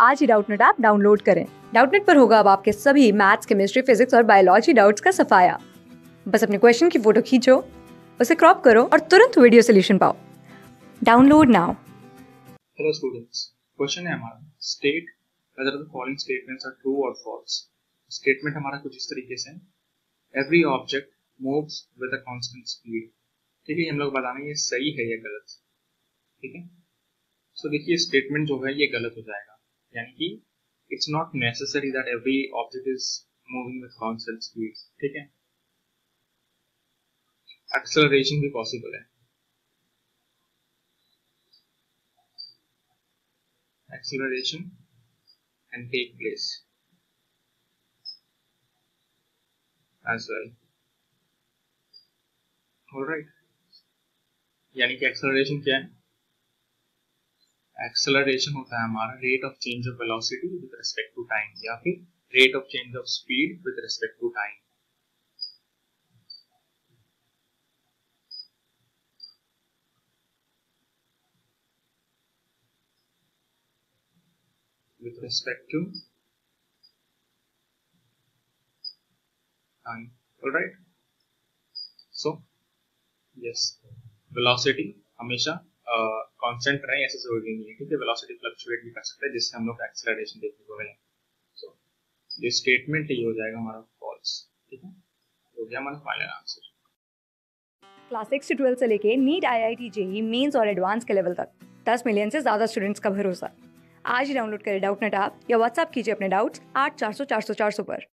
आज ही Doubtnut app download करें। डाउटनट पर होगा अब आपके सभी मैथ्स, केमिस्ट्री, फिजिक्स और बायोलॉजी डाउट्स का सफाया। बस अपने क्वेश्चन की फोटो खींचो, उसे क्रॉप करो और तुरंत वीडियो सोल्यूशन पाओ। Download now. Hello students, question है हमारा state whether the following statements are true और फॉल्स। स्टेटमेंट हमारा कुछ इस तरीके से every object moves with a constant speed. ठीक है, हम लोग बताएंगे ये सही है या गलत। ठीक है, सो देखिए स्टेटमेंट जो है ये गलत हो जाएगा, यानी कि it's not necessary that every object is moving with constant speed. ठीक है, एक्सेलरेशन भी पॉसिबल है। Acceleration can take place as well. Alright, यानी कि acceleration क्या है? Acceleration होता है हमारा rate of change of velocity with respect to time या फिर rate of change of speed with respect to time. With respect to time. Alright, so yes, velocity हमेशा कांस्टेंट रहे ऐसा जरूरी नहीं है। ठीक है, वेलोसिटी फ्लक्चुएट भी कर सकता है जिससे हम लोग एक्सेलरेशन देखने को मिले। सो ये स्टेटमेंट ये हो जाएगा हमारा फॉल्स। ठीक है, हो गया हमारा फाइनल आंसर। क्लास 6 से 12 से लेके नीट, IIT, जेईई मेंस और एडवांस के लेवल तक 10 मिलियन से ज्यादा स्टूडेंट्स का भरोसा। आज ही डाउनलोड करें डाउटनट ऐप या व्हाट्सएप कीजिए अपने डाउट्स 8400 400 400 पर।